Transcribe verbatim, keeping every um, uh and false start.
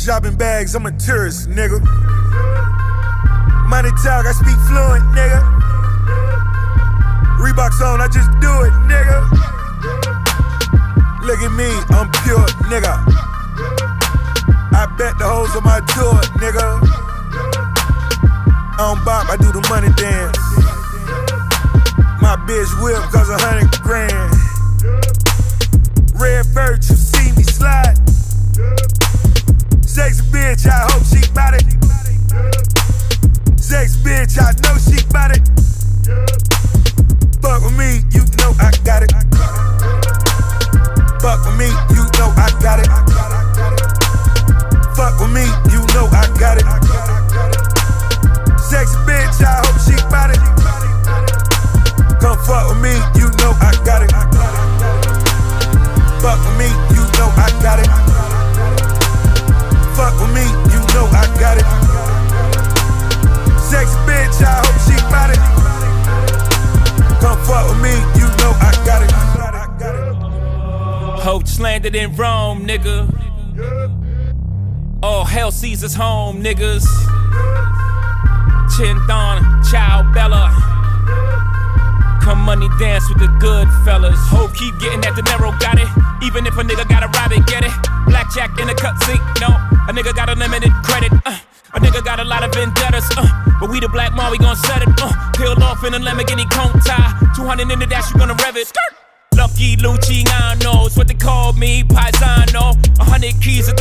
Shopping bags, I'm a tourist, nigga. Money talk, I speak fluent, nigga. Reeboks on, I just do it, nigga. Look at me, I'm pure, nigga. I bet the hoes on my tour, nigga. I don't bop, I do the money dance. My bitch whip cause a hundred grand. Red bird, you see me slide. Sexy bitch, I hope she bout it. Sexy bitch, I know she bout it. Fuck with me, you know I got it. Fuck with me, you know I got it. Fuck with me, you know I got it. Sexy bitch, I hope she bout it. Come fuck with me, you know I got it. Fuck with me, you know I got it. Fuck with me, you know I got it. Sexy bitch, I hope she bout it. Come fuck with me, you know I got it. Hope just landed in Rome, nigga. All hell Caesar's home, niggas. Chinthon, Ciao Bella. Come money dance with the good fellas. Hope keep getting that dinero, got it. Even if a nigga gotta rob it, get it. Blackjack in the cut sink, no. A nigga got unlimited credit, uh. A nigga got a lot of vendettas, uh. But we the black mom, we gon' set it, uh. Peeled off in a Lamborghini cone tie. two hundred in the dash, you gonna rev it. Skirt. Lucky Luigi, I know, it's what they call me, paisano. A hundred keys